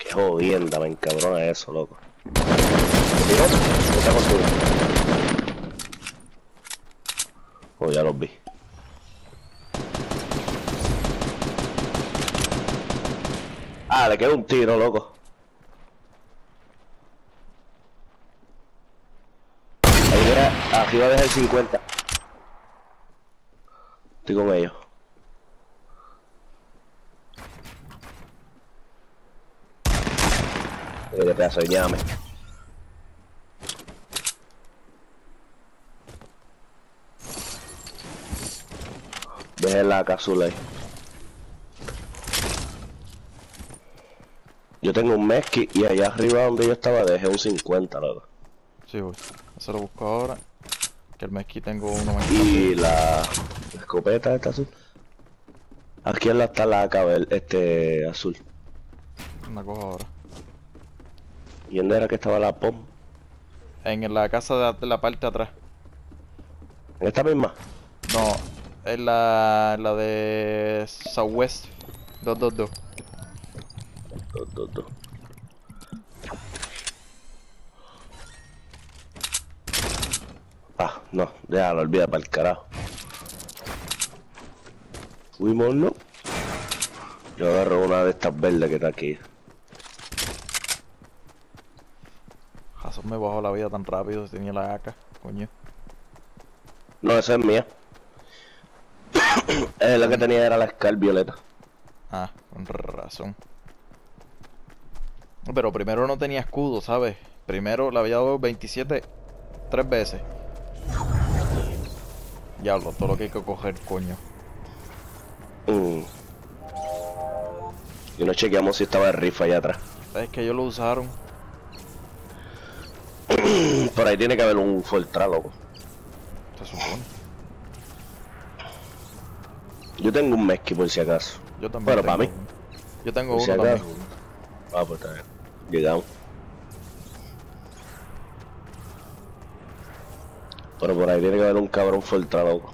Qué jodienda, me encabrona eso, loco. ¿Tiró? ¿Qué está contigo? Oh, ya los vi. Ah, le quedó un tiro, loco. Ahí mira, arriba deja el 50. Estoy con ellos. Qué pedazo de llame. Dejé la azul ahí. Yo tengo un Mesqui y allá arriba donde yo estaba dejé un 50, loco. Sí, voy. Eso lo busco ahora. Que el mezquí tengo uno más. Y la escopeta esta azul. Aquí en la está la AK azul. La cojo ahora. ¿Y dónde era que estaba la POM? En la casa de la parte de atrás. ¿En esta misma? No, en la de Southwest 222. Dos. Ah, no, déjalo, olvida para el carajo. Fuimos, ¿no? Yo agarro una de estas verdes que está aquí. Jason me bajó la vida tan rápido si tenía la AK, coño. No, esa es mía. La que tenía era la Scar violeta. Ah, con razón. Pero primero no tenía escudo, ¿sabes? Primero le había dado 27 3 veces. Diablo, todo lo que hay que coger, coño. Y no chequeamos si estaba el rifa allá atrás. Es que ellos lo usaron. Por ahí tiene que haber un Fortra, loco. Se supone. Yo tengo un Mesqui por si acaso. Yo también. Bueno, para mí. Uno. Yo tengo Por si uno acaso. también. Ah, pues está bien. Llegamos. Pero por ahí tiene que haber un cabrón Fortra, loco.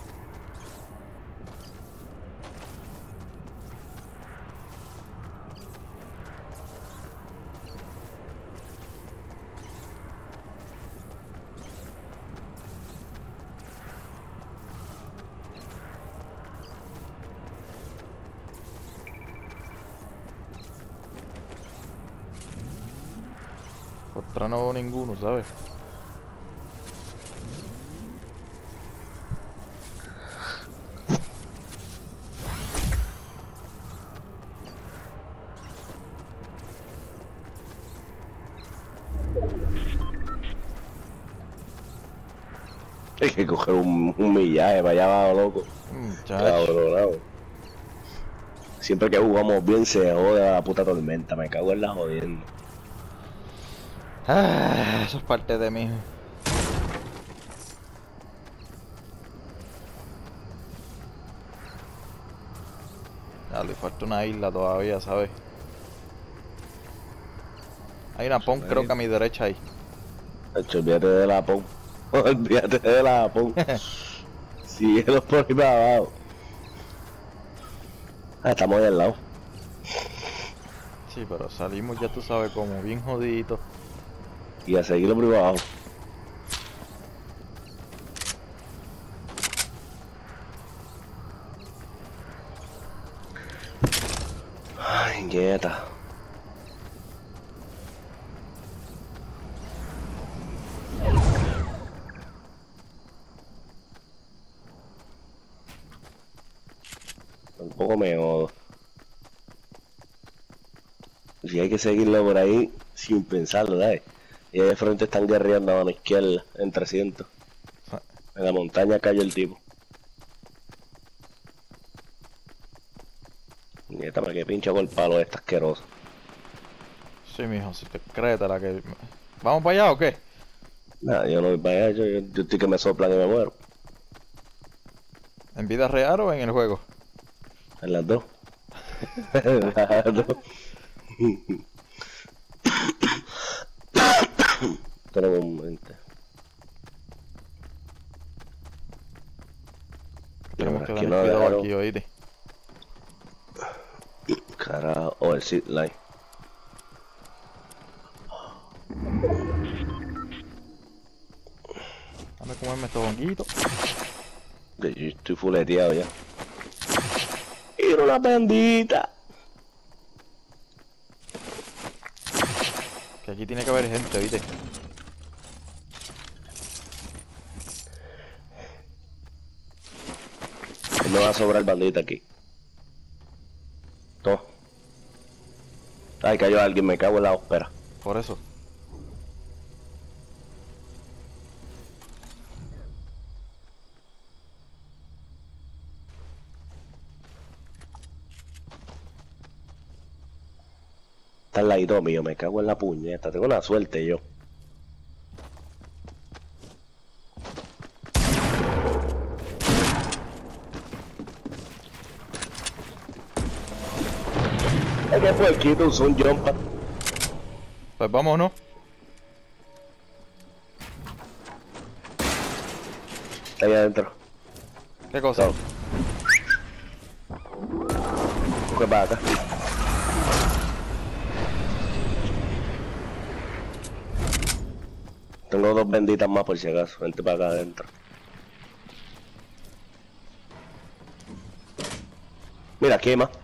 Contra no veo ninguno, ¿sabes? Hay que coger un millaje para allá abajo, loco. Chacho. Cabrón. Siempre que jugamos bien se jode la puta tormenta. Me cago en la jodienda. Ah, eso es parte de mí. Ya, le falta una isla todavía, ¿sabes? Hay una POM, creo que a mi derecha ahí. Hecho, olvídate de la POM. Olvídate de la POM. Síguelo por ahí para abajo. Ah, estamos ahí al lado. Sí, pero salimos, ya tú sabes, como bien jodidito. Y a seguirlo por ahí para abajo. Ay, quieta. Tampoco me jodo. Si hay que seguirlo por ahí sin pensarlo, ¿sabes? Y ahí de frente están guerreando a mano izquierda en 300. En la montaña cayó el tipo. Nieta, me que pincha con el palo este asqueroso. Sí, mijo, si te crees, te la que... ¿Vamos para allá o qué? Nada, yo no voy para allá, yo estoy que me soplan y me muero. ¿En vida real o en el juego? En las dos. En las dos. Tenemos un momento. Tenemos que Aquí tener no cuidado dejaron. aquí, oíste. Carajo, oh, el zip line. Dame comerme estos honguitos. Yo estoy fuleteado ya. ¡Quiero una bendita! Que aquí tiene que haber gente, ¿viste? Me va a sobrar bandita aquí. Toma. Ay, cayó alguien, me cago en la ópera. Por eso. Está al ladito mío, me cago en la puñeta. Tengo una suerte yo. Es que fue el quito, usó un jump pad. Pues vámonos. Está ahí adentro. ¿Qué cosa? Coge para acá. Tengo dos benditas más por si acaso. Vente para acá adentro. Mira, aquí hay más.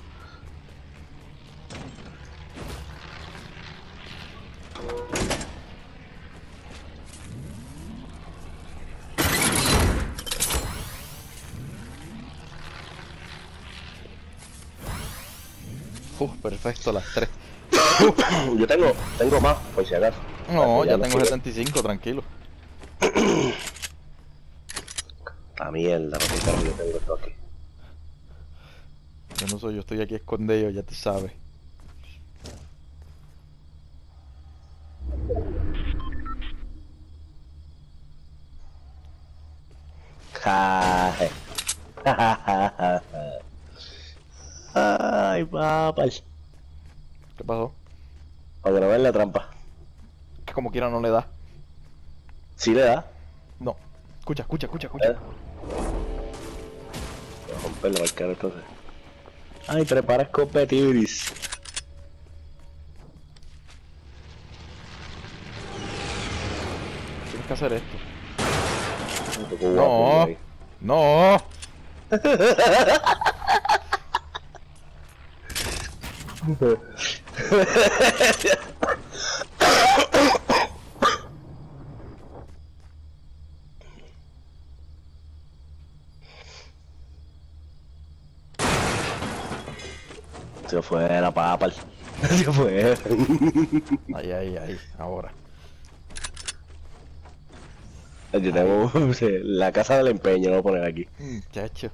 Perfecto, las 3. Yo tengo más, por si acaso. No, ya no tengo sigue. 75, tranquilo. La mierda, porque claro, yo tengo esto aquí. Yo no soy, yo estoy aquí escondido, ya tú sabes. Ay, papas. ¿Qué pasó? Para grabar la trampa. Que como quiera no le da. ¿Sí le da? No. Escucha. Voy a romperlo para el cara entonces. Ay, prepara escopetiris. Tienes que hacer esto. Un poco guapo, ahí. No. Se fue la papa. Se fue. Ahí, ahora. Yo tengo la casa del empeño, lo voy a poner aquí. Chacho.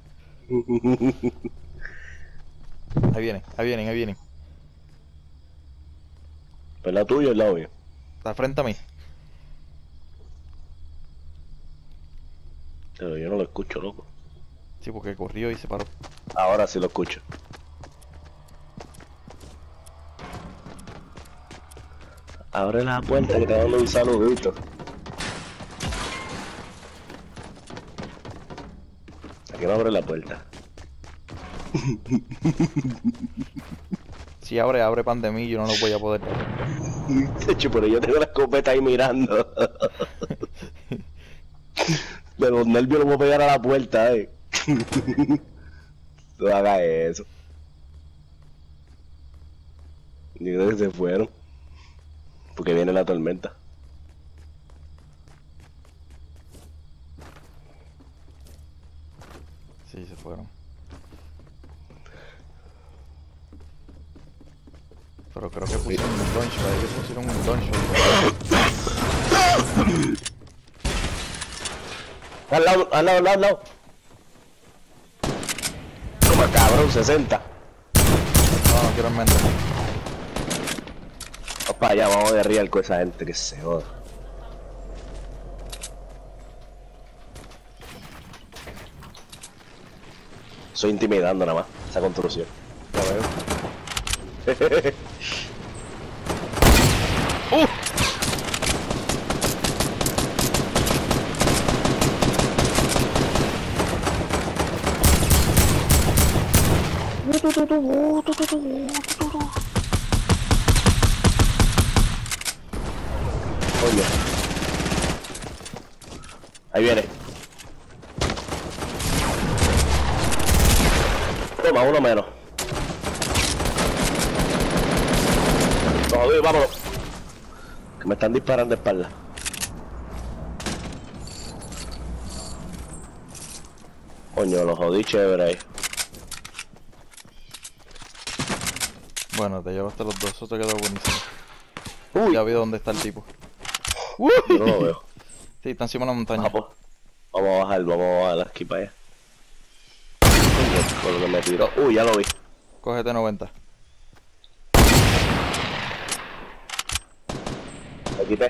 Ahí vienen. ¿Es la tuya o es la obvia? Está frente a mí. Pero yo no lo escucho, loco. Sí, porque corrió y se paró. Ahora sí lo escucho. Abre la puerta que te dando un saludito. Aquí no abre la puerta. Si abre pan de mí, yo no lo voy a poder. De hecho, pero yo tengo la escopeta ahí mirando. De los nervios lo voy a pegar a la puerta, No hagas eso. Yo creo que se fueron. Porque viene la tormenta. Sí, se fueron. Pero creo que pusieron un doncho, ellos pusieron un doncho. Al lado. Toma, cabrón, 60. No quiero enmendar. Vamos para allá, vamos de real con esa gente que se joda. Estoy intimidando nada más, esa construcción. Ya veo. Oye. Ahí viene. Toma, uno menos. No, vámonos. Que me están disparando de espalda. Coño, los jodí chévere ahí. Bueno, te llevaste los dos, eso te quedó buenísimo. Uy, Ya vi dónde está el tipo. yo no lo veo. Sí, está encima de la montaña. Vamos a bajar aquí para allá. Con lo que me tiró. Uy, ya lo vi. Cógete 90. Me quité.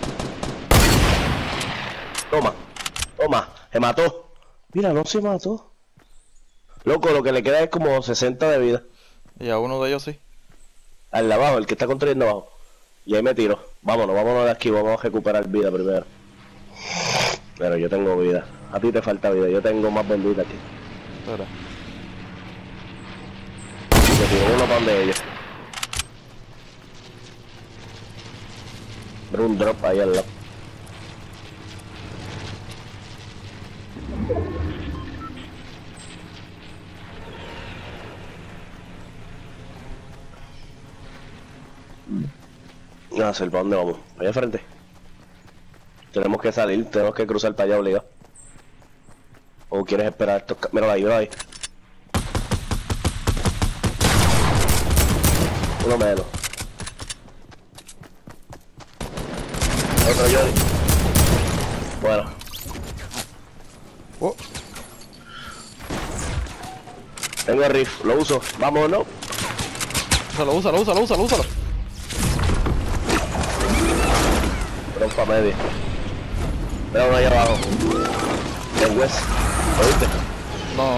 Toma, toma, se mató. Mira, no se mató. Loco, lo que le queda es como 60 de vida. Y a uno de ellos sí. Al de abajo, el que está construyendo abajo. Y ahí me tiro. Vámonos de aquí, vamos a recuperar vida primero. Pero yo tengo vida. A ti te falta vida, yo tengo más bendita aquí. Espera. Y me tiro uno para donde ellos. Pero un drop ahí al lado. No sé, ¿para dónde vamos? Allá frente. Tenemos que salir, tenemos que cruzar para allá obligado. ¿O quieres esperar estos míralo ahí, míralo ahí. Uno menos. Otro Johnny. Bueno. Oh, Tengo el riff, lo uso. Vámonos. úsalo. Trompa media. Mira uno allá abajo. El West. ¿Oíste? no.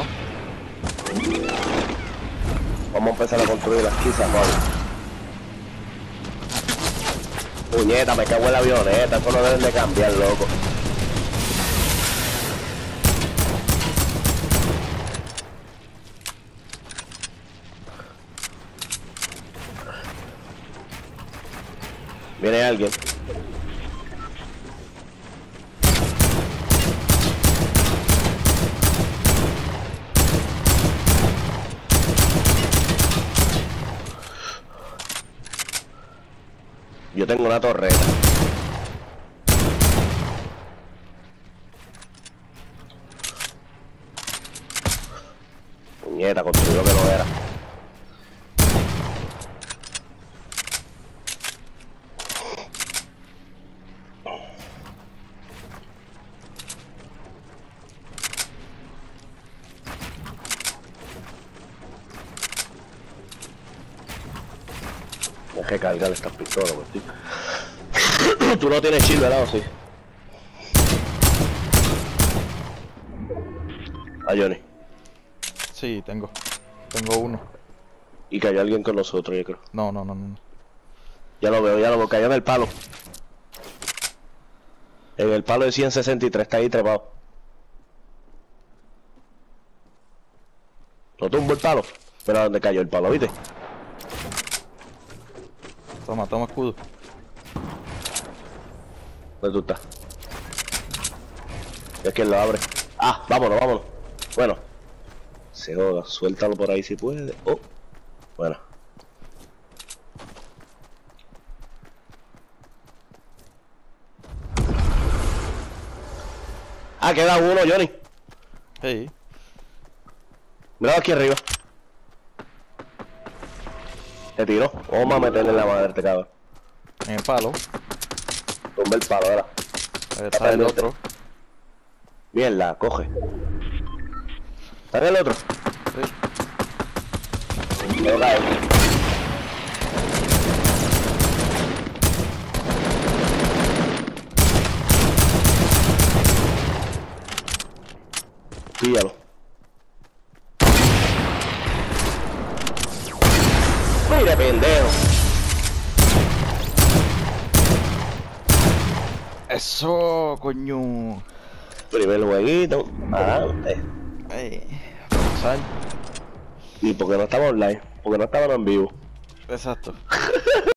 Vamos a empezar a construir las quizás, vale. Puñeta, me cago en la avioneta. Eso no deben de cambiar, loco. Viene alguien. Yo tengo una torreta. Puñeta, construyó que no era. Deje cargar estas pistolas, pues, tío. Tú no tienes chill, ¿verdad? ¿O sí? Ah, Johnny. Sí, tengo uno. Y cayó alguien con nosotros, yo creo. No. Ya lo veo, cayó en el palo. En el palo de 163, está ahí trepado. ¿No tumbó el palo? Pero ¿a dónde cayó el palo, viste? Toma escudo. ¿Dónde tú estás? Es que él lo abre. Ah, vámonos. Bueno. Se joda, suéltalo por ahí si puede. Oh. Bueno. Ah, queda uno, Johnny. Hey. Mira aquí arriba. Te tiró. Vamos a meterle en la madre este cabrón. En el palo. Tumba el palo, ahora. Ahí está el otro. Mierda, coge. ¿Está en el otro? Sí. Me lo cae. Píllalo. Mira, pendejo. Eso, coño. Primer jueguito. Adelante. Sal. Y porque no estaba online. Porque no estaban en vivo. Exacto.